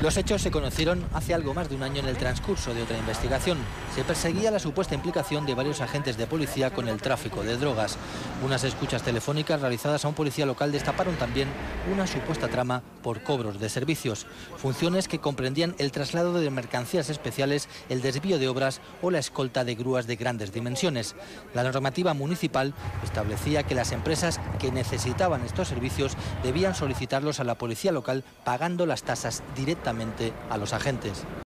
Los hechos se conocieron hace algo más de un año en el transcurso de otra investigación. Se perseguía la supuesta implicación de varios agentes de policía con el tráfico de drogas. Unas escuchas telefónicas realizadas a un policía local destaparon también una supuesta trama por cobros de servicios. Funciones que comprendían el traslado de mercancías especiales, el desvío de obras o la escolta de grúas de grandes dimensiones. La normativa municipal establecía que las empresas que necesitaban estos servicios debían solicitarlos a la policía local pagando las tasas directamente a los agentes.